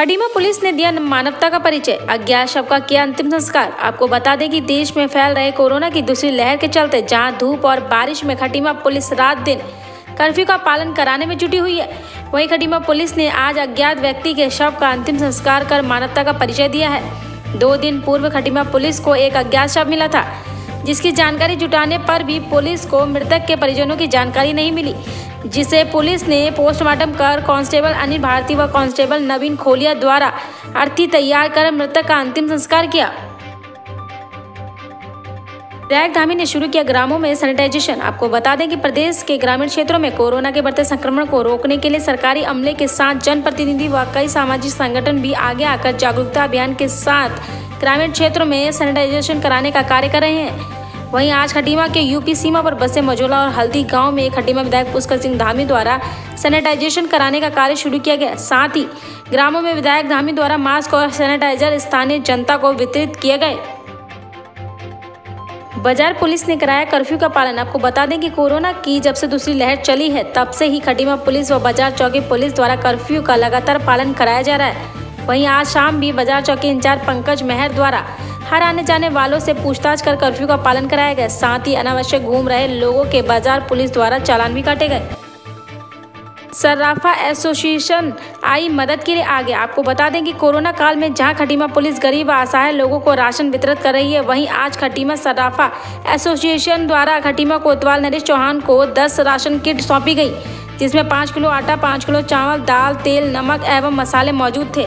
Khatima police ने दिया मानवता का परिचय, अज्ञात शव का किया अंतिम संस्कार। आपको बता दें कि देश में फैल रहे कोरोना की दूसरी लहर के चलते जहां धूप और बारिश में खटीमा पुलिस रात दिन कर्फ्यू का पालन कराने में जुटी हुई है, वहीं खटीमा पुलिस ने आज अज्ञात व्यक्ति के शव का अंतिम संस्कार कर मानवता का परिचय दिया है। 2 दिन पूर्व खटीमा पुलिस को एक अज्ञात शव मिला था, जिसकी जानकारी जुटाने पर भी पुलिस को मृतक के परिजनों की जानकारी नहीं मिली, जिसे पुलिस ने पोस्टमार्टम कर कांस्टेबल अनिल भारती व कांस्टेबल नवीन खोलिया द्वारा अर्थी तैयार कर मृतक का अंतिम संस्कार किया। विधायक धामी ने शुरू किया ग्रामों में सैनिटाइजेशन। आपको बता दें कि प्रदेश के ग्रामीण क्षेत्रों में कोरोना के बढ़ते संक्रमण को रोकने के लिए सरकारी अमले के साथ जनप्रतिनिधि व कई सामाजिक संगठन भी आगे आकर जागरूकता अभियान के साथ ग्रामीण क्षेत्रों में सैनिटाइजेशन कराने का कार्य कर रहे हैं। वहीं आज खटीमा के यूपी सीमा पर बसे मझोला और हल्दी गांव में खटीमा विधायक पुष्कर सिंह धामी द्वारा सैनिटाइजेशन कराने का कार्य शुरू किया गया। साथ ही ग्रामों में विधायक धामी द्वारा मास्क और सैनिटाइजर स्थानीय जनता को वितरित किए गए। बाजार पुलिस ने कराया कर्फ्यू का पालन। आपको बता दें कि कोरोना की जब से दूसरी लहर चली है, तब से ही खटीमा पुलिस व बाजार चौकी पुलिस द्वारा कर्फ्यू का लगातार पालन कराया जा रहा है। वहीं आज शाम भी बाजार चौकी इंचार्ज पंकज मेहर द्वारा हर आने जाने वालों से पूछताछ कर कर्फ्यू का पालन कराया गया। साथ ही अनावश्यक घूम रहे लोगों के बाजार पुलिस द्वारा चालान भी काटे गए। सर्राफा एसोसिएशन आई मदद के लिए आगे। आपको बता दें कि कोरोना काल में जहां खटीमा पुलिस गरीब व असहाय लोगों को राशन वितरित कर रही है, वहीं आज खटीमा सर्राफा एसोसिएशन द्वारा खटीमा कोतवाल नरेश चौहान को 10 राशन किट सौंपी गई, जिसमें 5 किलो आटा, 5 किलो चावल, दाल, तेल, नमक एवं मसाले मौजूद थे।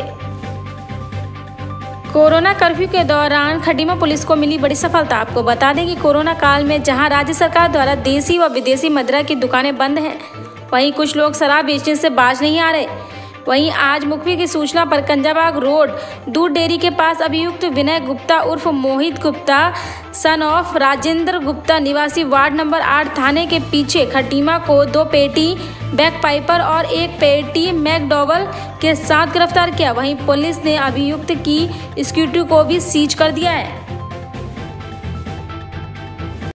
कोरोना कर्फ्यू के दौरान खटीमा पुलिस को मिली बड़ी सफलता। आपको बता दें कि कोरोना काल में जहां राज्य सरकार द्वारा देसी व विदेशी मदिरा की दुकानें बंद हैं, वहीं कुछ लोग शराब बेचने से बाज नहीं आ रहे। वहीं आज मुखबिर की सूचना पर कंजाबाग रोड दूध डेयरी के पास अभियुक्त विनय गुप्ता उर्फ मोहित गुप्ता सन ऑफ राजेंद्र गुप्ता निवासी वार्ड नंबर 8 थाने के पीछे खटीमा को 2 पेटी बैकपाइपर और 1 पेटी मैकडॉवल के साथ गिरफ्तार किया। वहीं पुलिस ने अभियुक्त की स्कूटी को भी सीज कर दिया है।